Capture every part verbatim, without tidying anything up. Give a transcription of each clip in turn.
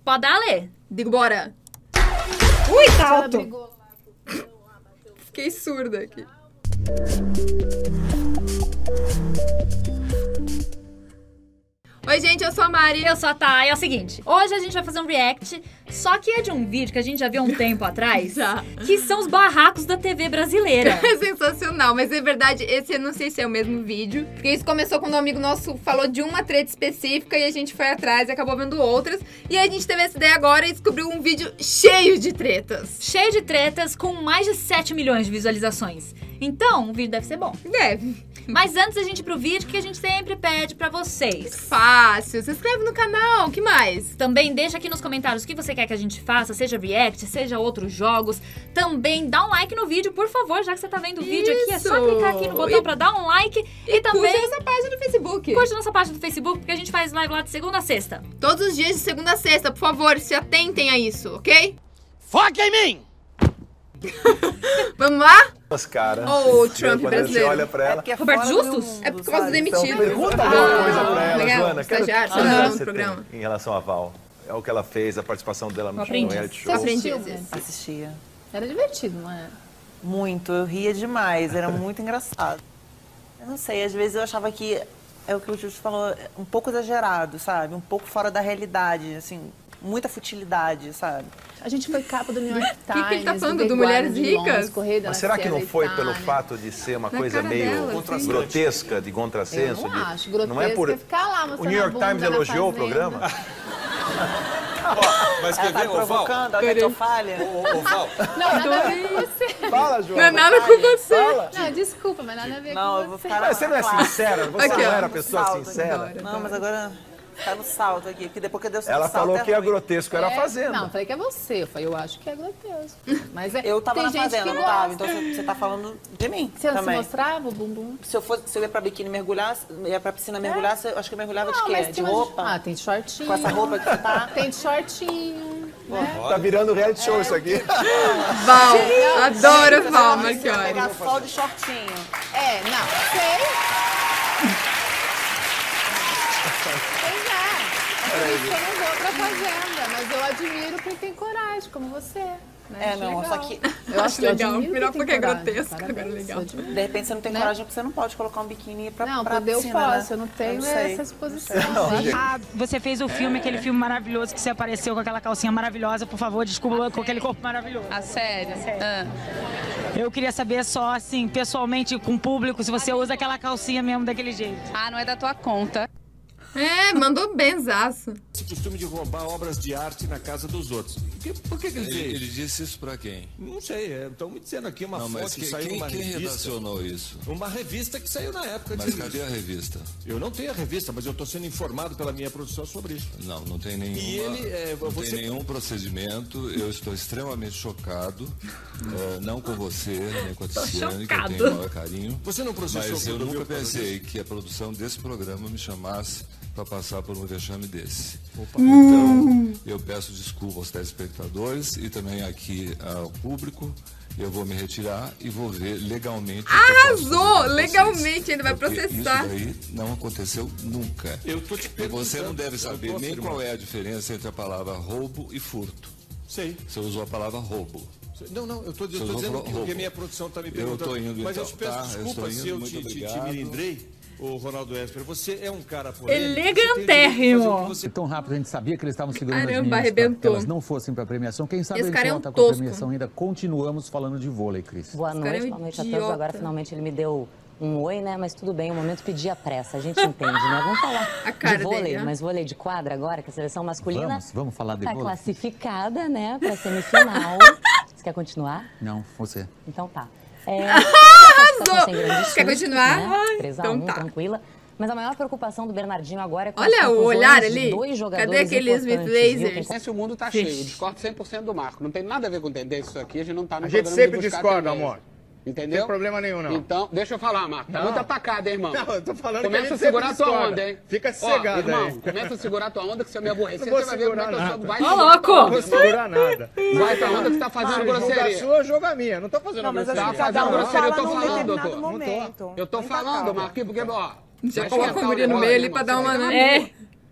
Pode dar, Lê? Digo, bora. Ui, tá alto. Fiquei surda aqui. Oi, gente, eu sou a Mari. Eu sou a Thay. É o seguinte, hoje a gente vai fazer um react, só que é de um vídeo que a gente já viu há um tempo atrás, Já. que são os barracos da T V brasileira. É sensacional, mas é verdade, esse eu não sei se é o mesmo vídeo, porque isso começou quando um amigo nosso falou de uma treta específica e a gente foi atrás e acabou vendo outras, e aí a gente teve essa ideia agora e descobriu um vídeo cheio de tretas. Cheio de tretas, com mais de sete milhões de visualizações. Então, o vídeo deve ser bom. Deve. Mas antes da gente ir pro vídeo, que a gente sempre pede pra vocês. Fácil, se inscreve no canal, o que mais? Também deixa aqui nos comentários o que você quer que a gente faça, seja react, seja outros jogos. Também dá um like no vídeo, por favor, já que você tá vendo o vídeo aqui, é só Isso. clicar aqui no botão E- pra dar um like. E, E também curte nossa página no Facebook. curte nossa página do Facebook, porque a gente faz live lá de segunda a sexta. Todos os dias de segunda a sexta, por favor, se atentem a isso, ok? Fuck em mim! Vamos lá? As caras. Ô, o Trump Quando brasileiro. Você olha pra ela. porque é Roberto fora do Justus? mundo, É por causa do sabe? Então, demitido. pergunta alguma Ah, coisa pra ela, legal. Joana. Quero Estagiário, que estagiário você no programa. tem em relação a Val. É o que ela fez, a participação dela no Aprendiz. reality Você show. aprende Assistiu, isso? Assistia. Era divertido, não é? Muito, eu ria demais, era muito engraçado. Eu não sei, às vezes eu achava que, é o que o Justo falou, um pouco exagerado, sabe? Um pouco fora da realidade, assim, muita futilidade, sabe? A gente foi capa do New York Times. Que que ele tá falando? The Do Guardian Mulheres de Londres, Ricas? Correio da Mas será que não Sierra foi Itália. pelo fato de ser uma Na coisa cara meio dela, assim. grotesca, de Eu contrassenso? não de... acho. Grotesco Não é por... é ficar lá O mostrando New York a bunda Times na elogiou o fazenda. programa? Mas Ela quer tá ver, ô Val? provocando, alguém tô falha. Ô, ô, Val, Não, nada a ver com você. Fala, Não é Joana. nada com você. Fala. Não, desculpa, mas nada a ver Não, eu com vou você. ficar Mas você não é claro. sincera? Você Aqui, não ó. era pessoa Salto, sincera? adoro. Não, mas agora tá no salto aqui, porque depois que deu Ela salto falou é que é ruim. grotesco, era a É, fazenda. Não, falei que é você. Eu falei, eu acho que é grotesco. Mas é, Eu tava tem na gente fazenda, que não tava, gosta. então você, você tá falando de mim Você não se também. mostrava o bumbum? Se eu, fosse, se eu ia pra biquíni mergulhar, ia pra piscina mergulhar, você- eu acho que eu mergulhava de Não, quê? mas De tem umas- roupa? Ah, tem de shortinho. Com essa roupa que você tá? Tem de shortinho, né? Tá virando reality show isso aqui. Val, adoro Val, Você ia Marchiori. pegar só de shortinho. É, não, sei. Pois é. É por isso que eu não vou pra fazenda, mas eu admiro quem tem coragem, como você. Né? É, Acho não, legal. só que- Eu Acho legal, admiro melhor quem tem porque é coragem. grotesco, Parabéns, agora é legal. eu admiro. De repente você não tem Né? coragem porque você não pode colocar um biquíni pra, Não, pra poder eu piscina, posso, né? eu não tenho Eu sei. essa exposição. Ah, você fez o filme, aquele filme maravilhoso que você apareceu com aquela calcinha maravilhosa. Por favor, desculpa com aquele corpo maravilhoso. A sério? Ah. Eu queria saber só, assim, pessoalmente, com o público, se você usa aquela calcinha mesmo daquele jeito. Ah, não é da tua conta. É, mandou benzaço. Esse costume de roubar obras de arte na casa dos outros. Por que, por que, que ele, Ele, fez? ele disse isso pra quem? Não sei, estão me dizendo aqui uma Não, foto mas que quem, saiu quem, numa quem revista. redacionou isso? Uma revista que saiu na época Mas de cadê a revista? Eu não tenho a revista, mas eu estou sendo informado pela minha produção sobre isso. Não, não tem nenhuma, E ele, é, não você- tem nenhum procedimento. Eu estou extremamente chocado. É, não com você, nem com a Tiziane, que eu chocado. tenho o maior carinho. Você não processou Mas eu Clodovil nunca por causa pensei disso? que a produção desse programa me chamasse para passar por um vexame desse. Uh! Então, eu peço desculpa aos telespectadores e também aqui ao público. Eu vou me retirar e vou ver legalmente. o que eu posso Arrasou! fazer com vocês. Legalmente, ainda vai Porque processar. Isso daí não aconteceu nunca. Eu tô te E perguntando. você não deve eu saber tô nem afirmando. qual é a diferença entre a palavra roubo e furto. Sei. Você usou a palavra roubo. Não, não, eu estou Você dizendo usou que, roubo. que a minha produção está me Eu perguntando. tô indo, mas eu então, te peço tá? Eu desculpa estou se indo, eu muito te, te, te obrigado. milindrei, ô Ronaldo Esper. Você é um cara Elegantérrimo. Você Tão rápido a gente sabia que eles estavam segurando Caramba, as meninas pra que arrebentou. elas não fossem pra premiação. Quem sabe Esse a cara gente é um volta com a tosco. premiação ainda continuamos falando de vôlei, Cris. Boa cara é noite, um boa noite a todos. idiota. Agora finalmente ele me deu um oi, né? Mas tudo bem, o momento pedia pressa, a gente entende, né? Vamos falar A cara de vôlei, dele, né? mas vôlei de quadra agora, que a seleção masculina Vamos, vamos falar de tá vôlei? classificada, né? Pra semifinal. Você quer continuar? Não, você. Então tá. É, Arrasou! sem grandes Quer sustos, continuar? Né? Ai, três a então um, tá. tranquila. Mas a maior preocupação do Bernardinho agora é com Olha as o contusões olhar de ali. dois jogadores Cadê aquele Smith importantes, viu? Lasers? Quem- Se o mundo tá cheio, eu discordo cem por cento do Marco. Não tem nada a ver com tendência isso aqui, a gente não tá no A gente programa sempre de buscar discorda, tendência. amor. Entendeu? Não tem problema nenhum, não. Então, deixa eu falar, Marco. Tá Não. muito atacado, hein, irmão? Não, eu tô falando que a Começa gente a segurar sempre tua discorda. onda, hein? Fica Ó, sossegado irmão, aí. começa a segurar tua onda, que se eu me aborrecer, Não vou você vai ver como é que eu segurar sou. nada. Vai, Ô, Não louco! vou segurar nada. vai tua onda que tá fazendo Se jogo grosseria. a sua, jogo a minha. Não tô fazendo Não, mas grosseria. acho que cada Tá um fazendo grosseria, eu fala tô num falando, determinado doutor. momento. Eu tô Muita falando, calma. Marquinhos, porque, ó... Já vai coloca esquentar a guria no negócio, meio ali irmão. pra dar uma... Você né? É.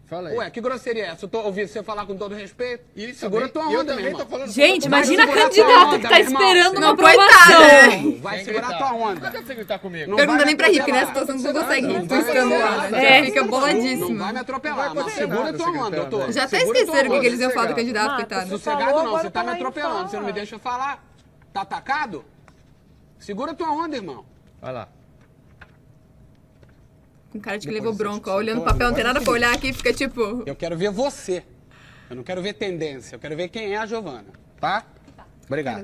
Fala aí. Ué, que grosseria é essa? Eu tô ouvindo você falar com todo respeito. E Segura também- tua eu onda, também meu irmão. tô falando- Gente, Vai imagina a segurar tua candidata onda, que tá meu irmão. esperando uma Não, aprovação. coitada. Vai segurar tua onda. Não quer você gritar comigo? Não Pergunta vai nem me pra Rick, né? A atropelar. situação que você consegue Não rir, vai piscando me lá. atropelar. Já É. fica Não boladíssimo. vai me atropelar, Não vai mas acontecer segura nada tua você onda, gritando, doutor. Já até Segura esqueceram o tua que, que onda. eles iam falar do Marcos, candidato, Marcos, coitado. Sossegado falou, não, agora você tá me fala aí, atropelando. fala. Você não me deixa falar. Tá atacado? Segura tua onda, irmão. Vai lá. Com cara de que levou bronca, ó, olhando o papel, não tem nada pra olhar aqui, fica tipo... Eu quero ver você. Eu não quero ver tendência. Eu quero ver quem é a Giovana. Tá? Obrigado.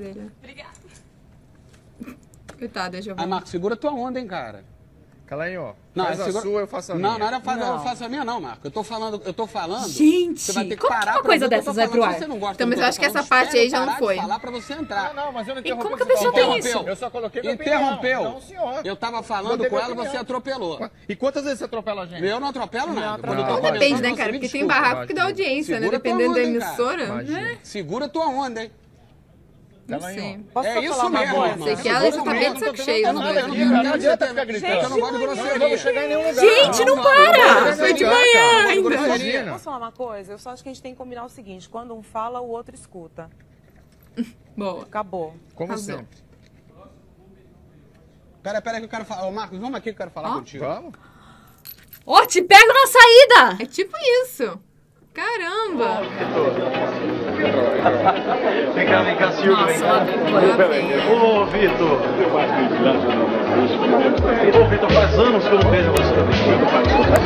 Coitada, Ah, Giovana. Marcos, segura tua onda, hein, cara. Calainho, ó. Não, Faz a segura- sua, eu faço a Não, minha. não era fazer, Não. eu faço a minha, não, Marco. Eu tô falando, eu tô falando. Gente, você vai ter que como que parar uma pra coisa ver o que eu tô dessas vai pro falando. ar? Se você não gosta Então, do mas que eu tô acho que essa falando, parte aí espera já não parar de foi. falar pra você entrar. Não, não, mas eu não E interrompi. como que a você pessoa falou. tem isso? Interrompeu. Eu só coloquei minha Interrompeu. opinião. Não, senhor. Eu tava falando Botei com minha ela, opinião. você atropelou. E quantas vezes você atropela a gente? Eu não atropelo nada. Quando eu tô Não, comentando, Depende, né, você cara? me Porque tem desculpa. barraco que dá audiência, né? Segura tua Dependendo da onda, hein, cara. emissora. Imagina. Segura tua onda, hein? Não Calainho, sei. Posso É só isso falar uma mesmo, coisa? irmão. Sei que ela já tá bem de saco cheio. Eu não, né? eu não, Aqui, eu cara, não não quero adianta você ficar ter- gritando. Eu não gosto de Não, grosseria. eu não vou chegar em nenhum lugar. Gente, não para! Foi de manhã ainda. Imagina. Posso falar uma coisa? Eu só acho que a gente tem que combinar o seguinte: quando um fala, o outro escuta. Boa. Acabou. Como Arrasou. sempre. Pera, pera que eu quero falar. Ô, Marcos, vamos aqui que eu quero falar contigo. Vamos? Ó, te pego na saída! É tipo isso. Caramba. Vem cá, vem cá, Silvio. Nossa, lá vem coisa. Ô, Vitor. Ô, Vitor, faz anos que eu não vejo você.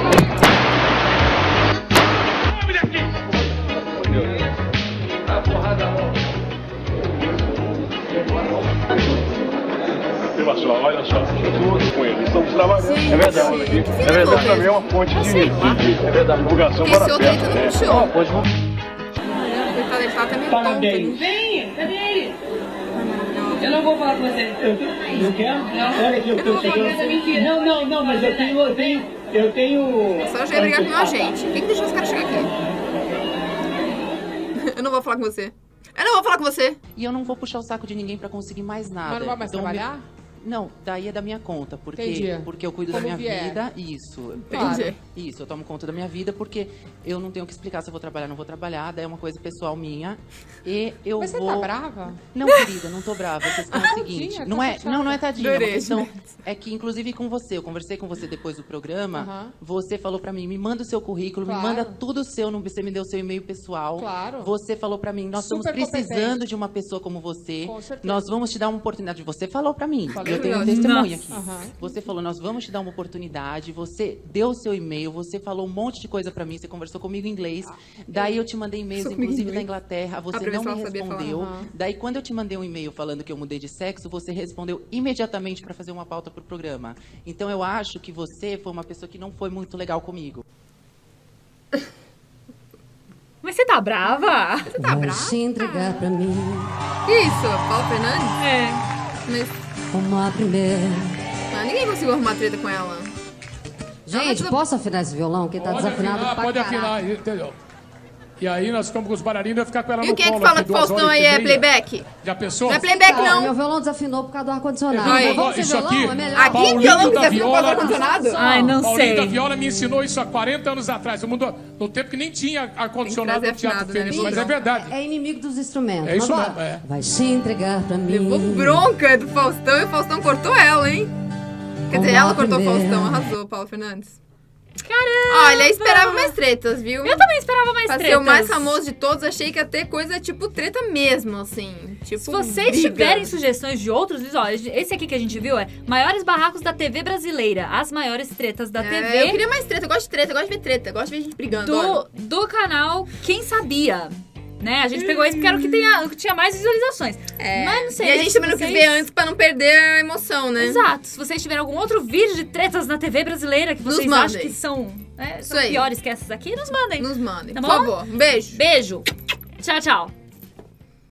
Olha só, todos com ele, estamos trabalhando. É verdade, aqui. É verdade, também é uma fonte de. É verdade, divulgação Esse para outro aí perto. tu não É, puxou. ó, pode não. Coitado, ele tá até meio tonto ali. Vem, cadê ele? Eu não vou falar com você. Eu não quero? Não. Olha aqui, eu tô chegando. Não, não, não, mas eu tenho, eu tenho, eu tenho... Só eu já ia brigar com o meu agente. Quem que deixou os caras chegar aqui? Eu não vou falar com você. Eu não vou falar com você. E eu não vou puxar o saco de ninguém pra conseguir mais nada. Mas não vai mais Então, trabalhar? meu- Não, daí é da minha conta, porque, Entendi. porque eu cuido Como da minha vier. vida, isso. Entendi. Isso, eu tomo conta da minha vida, porque eu não tenho que explicar se eu vou trabalhar ou não vou trabalhar, daí é uma coisa pessoal minha. E eu Mas você vou... tá brava? Não, querida, não tô brava. A questão é a seguinte. Tadinha, Não tá é, chateada. não, não é tadinha. É uma Adorei, questão Juliette. é que, inclusive, com você, eu conversei com você depois do programa, Aham. você falou pra mim, me manda o seu currículo, Claro. me manda tudo seu, não- você me deu o seu e-mail pessoal. Claro. Você falou pra mim, nós Super estamos precisando competente. de uma pessoa como você. Com certeza. Nós vamos te dar uma oportunidade. Você falou pra mim. Falei. Eu tenho um Nossa. testemunho aqui. Aham. Você falou, nós vamos te dar uma oportunidade. Você deu o seu e-mail, você falou um monte de coisa pra mim, você conversou comigo em inglês. Daí eu te mandei e-mails, Conversou comigo em inclusive da inglês. Inglaterra. Ah, Você pra ver não se me ela sabia falar. respondeu. Aham. Daí quando eu te mandei um e-mail falando que eu mudei de sexo, você respondeu imediatamente pra fazer uma pauta pro programa. Então eu acho que você foi uma pessoa que não foi muito legal comigo. Mas você tá brava? Você tá brava? Se entregar pra mim Que isso? Paulo Fernandes? É. Mas como a primeira. ah, ninguém conseguiu arrumar treta com ela. Gente, posso afinar esse violão? Que tá Pode desafinado afinar, pra pode caralho. afinar, entendeu? E aí nós ficamos com os bailarinos e vai ficar com ela E no o que é que colo fala aqui, que duas Faustão horas aí e é meia. playback? Já pensou? Não é playback, Cara, não. Meu violão desafinou por causa do ar-condicionado. Eu vou- Vamos sem isso violão? aqui- É melhor. Aqui, Paulinho violão que da desafinou por causa do Viola- ar-condicionado? Ai, não Paulinho sei. da Viola me ensinou isso há quarenta anos atrás. O mundo, no tempo que nem tinha ar-condicionado Tem no que trazer Teatro afinado, né? Feliz. Mas é verdade. É inimigo dos instrumentos. É isso Vamos mesmo, lá. é. Vai se entregar pra mim. Levou bronca do Faustão e o Faustão cortou ela, hein? Quer dizer, ela cortou o Faustão, arrasou, Paulo Fernandes. Caramba! Olha, eu esperava mais tretas, viu? Eu também esperava mais Pra tretas. ser o mais famoso de todos, achei que ia ter coisa tipo treta mesmo, assim. Tipo, Se vocês briga. tiverem sugestões de outros vídeos, ó, esse aqui que a gente viu é Maiores Barracos da T V Brasileira. As maiores tretas da É, T V. eu queria mais treta, eu gosto de treta, eu gosto de ver treta, eu gosto de ver gente brigando. do, olha. do canal Quem Sabia. Né? A gente pegou esse porque era o que, tinha, o que tinha mais visualizações. É. Mas não sei. E a né, gente se também não quis vocês- ver antes pra não perder a emoção, né? Exato. Se vocês tiverem algum outro vídeo de tretas na T V brasileira que Nos vocês mandem. acham que são, né, Isso são aí. piores que essas aqui, nos mandem. Nos mandem, Tá por bom? favor. Um beijo. Beijo. Tchau, tchau.